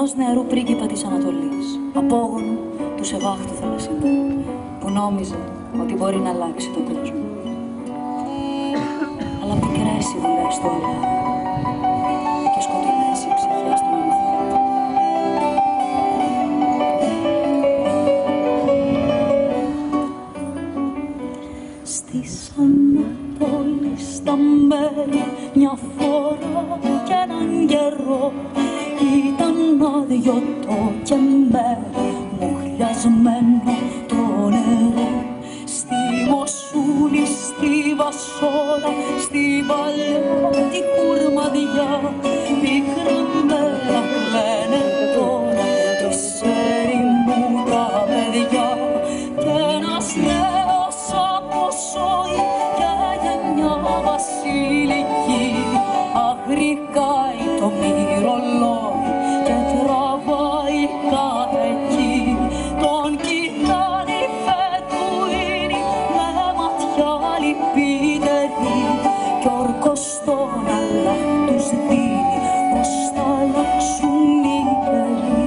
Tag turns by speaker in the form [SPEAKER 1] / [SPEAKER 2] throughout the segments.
[SPEAKER 1] ενός νεαρού πρίγκιπα της Ανατολής, απόγονου του Σεβάχ του Θαλασσινού, που νόμιζε ότι μπορεί να αλλάξει τον κόσμο. Αλλά μικρές οι δουλειές του Ελλάδα και σκοτεινές οι ψυχές των ανθρώπων. Στις Ανατολής στα μέρη μια φορά κι έναν καιρό ήταν άδειο το κεμέρι, μουχλιασμένο το νερό. Στη Μοσούλη, στη Βασόρα, στη παλιά τη Κουρμαδιά, πικρά μέρα λένε τώρα της ερημού τα παιδιά. Κι ένας νέος αποσώει για γενιά βασιλική, αγρικάει το μυρολόι και τραβάει κάθε εκεί. Τον κοιτάνε οι Φετουίνοι με ματιά λυπητερή κι όρκος στον Αλλάχ τους δίνει πως θα αλλάξουν οι καιροί.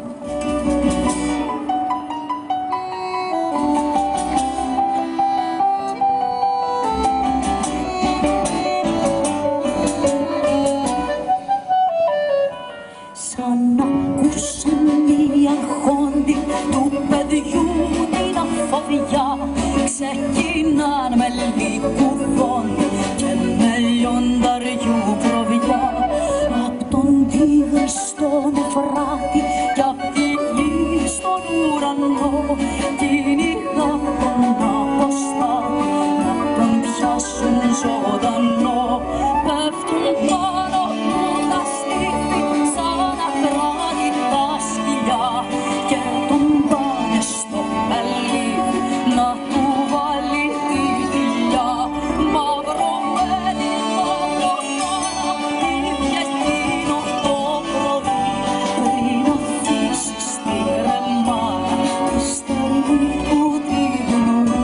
[SPEAKER 1] Σαν ακούσαν οι αρχόντι του παιδιού την αφοβιά, ξεκινάν με λίγου δόντι και με λιονταριού προβιά. Απ' τον Τίγρη στον Εφράτη κι απ' τη γη στον ουρανό κυνηγάν τον αποστάτη να τον πιάσουν ζωντανό. Πέφτουν πάνω του τα στήθη σαν ακράτητα σκυλιά και τον πάνε στο μελίδι να του βάλει τη κοιλιά. Μαυρωμένη μαύρο καναπίδι εκείνο το πρωί πριν αφήσει στη ρεμάνα τη στερνή του τη πνοή.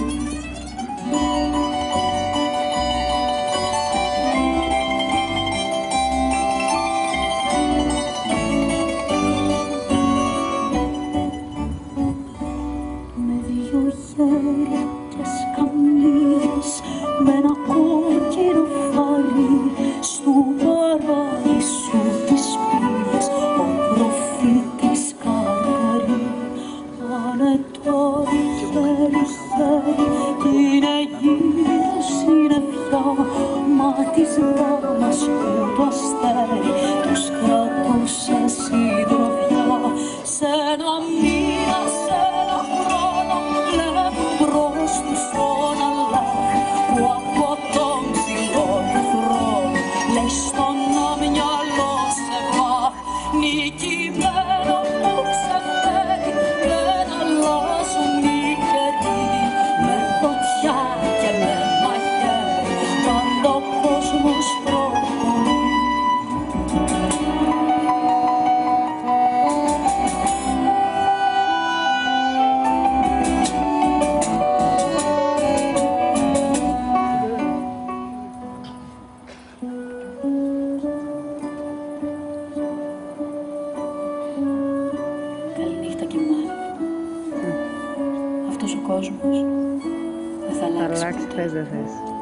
[SPEAKER 1] Με δυο χέρια και σκαμνίες, με ένα κόκκινο φαρί, στου παράδεισου της πύλης ο προφήτης καρτερεί. Πάνε τώρα χέρι-χέρι κι είναι γύρω συννεφιά, μα της δάμας που το αστέρι τους κρατούσε συντροφιά. Σ' ένα μήνα, σ' ένα χρόνο βλέπουν μπρος τους τον Αλλάχ που από τον ψηλό του θρόνο λέει στον αμυαλό Σεβάχ. Νικημένο που ξεφεύγει δεν αλλάζουν οι καιροί, με φωτιά και με μαχαίρι πάντα ο κόσμος προχωρεί. Καληνύχτα και μάλλον. Αυτός ο κόσμος δεν θα αλλάξει ποτέ.
[SPEAKER 2] Θες, δεν θες.